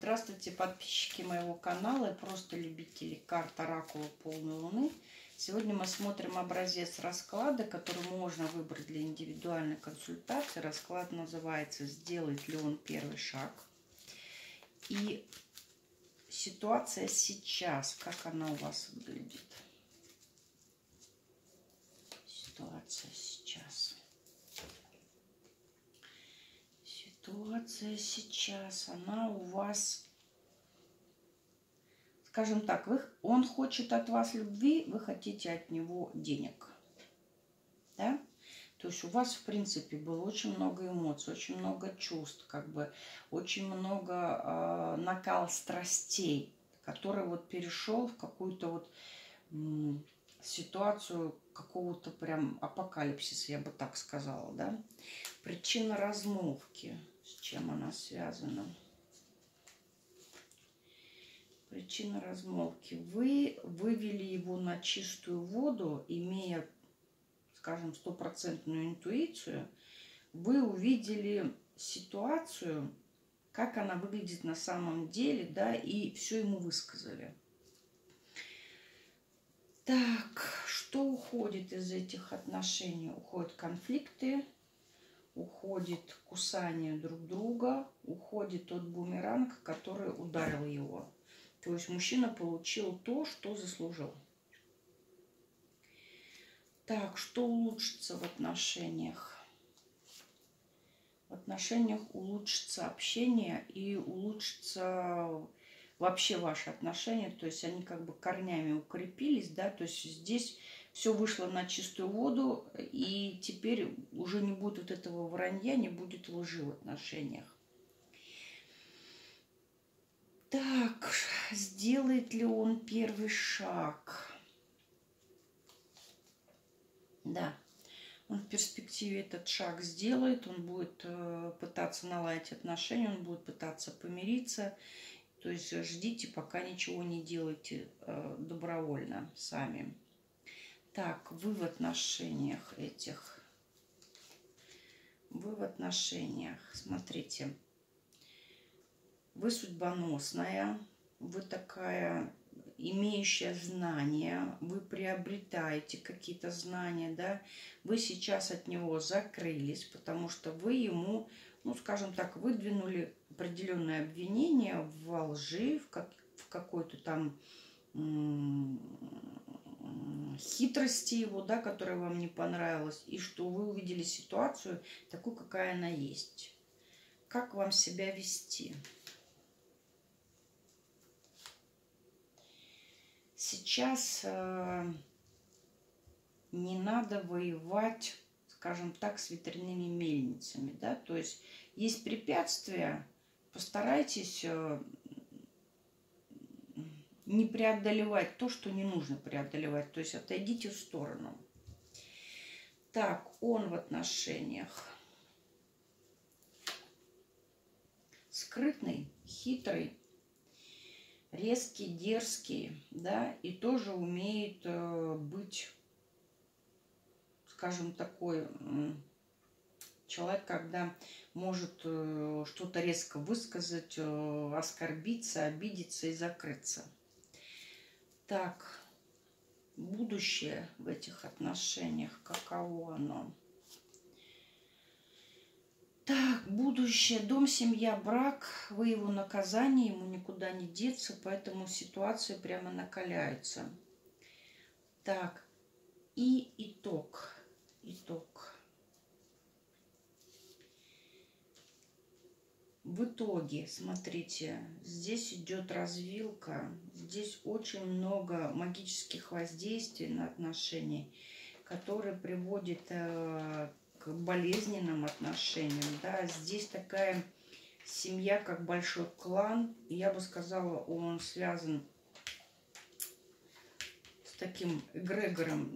Здравствуйте, подписчики моего канала и просто любители карт оракула полной луны. Сегодня мы смотрим образец расклада, который можно выбрать для индивидуальной консультации. Расклад называется «Сделает ли он первый шаг?». И ситуация сейчас, как она у вас выглядит? Ситуация сейчас. Ситуация сейчас, она у вас, скажем так, он хочет от вас любви, вы хотите от него денег. Да? То есть у вас, в принципе, было очень много эмоций, очень много чувств, очень много накал страстей, который вот перешел в какую-то ситуацию какого-то прям апокалипсиса, я бы так сказала, да? Причина размолвки, с чем она связана? Причина размолвки. Вы вывели его на чистую воду, имея, скажем, стопроцентную интуицию. Вы увидели ситуацию, как она выглядит на самом деле, да, и все ему высказали. Так, что уходит из этих отношений? Уходят конфликты, уходит кусание друг друга, уходит тот бумеранг, который ударил его. То есть мужчина получил то, что заслужил. Так, что улучшится в отношениях? В отношениях улучшится общение и улучшится вообще ваши отношения. То есть они как бы корнями укрепились, да, то есть здесь все вышло на чистую воду, и теперь уже не будет вот этого вранья, не будет лжи в отношениях. Так, сделает ли он первый шаг? Да, он в перспективе этот шаг сделает, он будет пытаться наладить отношения, он будет пытаться помириться. То есть ждите, пока ничего не делайте добровольно сами. Так, вы в отношениях этих. Вы в отношениях. Смотрите. Вы судьбоносная. Вы такая, имеющая знания. Вы приобретаете какие-то знания, да. Вы сейчас от него закрылись, потому что вы ему, ну, скажем так, выдвинули определенное обвинение во лжи, в какой-то там хитрости его, да, которая вам не понравилась, и что вы увидели ситуацию такую, какая она есть. Как вам себя вести? Сейчас не надо воевать, скажем так, с ветряными мельницами, да, то есть препятствия, постарайтесь не преодолевать то, что не нужно преодолевать. То есть отойдите в сторону. Так, он в отношениях. Скрытный, хитрый, резкий, дерзкий, да, и тоже умеет быть, скажем, такой человек, когда может что-то резко высказать, оскорбиться, обидеться и закрыться. Так, будущее в этих отношениях, каково оно? Так, будущее, дом, семья, брак, вы его наказание, ему никуда не деться, поэтому ситуация прямо накаляется. Так, и итог. В итоге, смотрите, здесь идет развилка, здесь очень много магических воздействий на отношения, которые приводят к болезненным отношениям. Да? Здесь такая семья, как большой клан, и я бы сказала, он связан с таким эгрегором,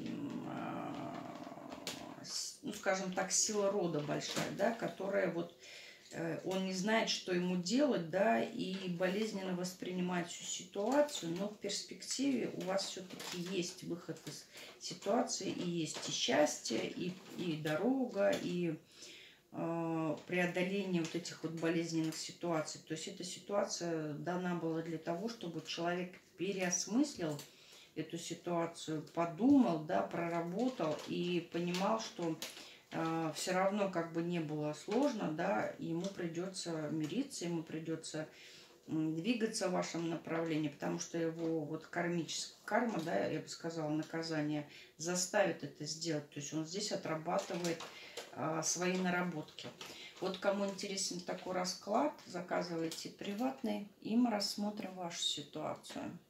ну, скажем так, сила рода большая, да, которая вот он не знает, что ему делать, да, и болезненно воспринимает всю ситуацию, но в перспективе у вас все-таки есть выход из ситуации, и есть и счастье, и дорога, и преодоление вот этих вот болезненных ситуаций. То есть эта ситуация дана была для того, чтобы человек переосмыслил эту ситуацию, подумал, да, проработал и понимал, что все равно как бы не было сложно, да, ему придется мириться, ему придется двигаться в вашем направлении, потому что его вот кармическая карма, да, я бы сказала, наказание заставит это сделать. То есть он здесь отрабатывает свои наработки. Вот кому интересен такой расклад, заказывайте приватный, и мы рассмотрим вашу ситуацию.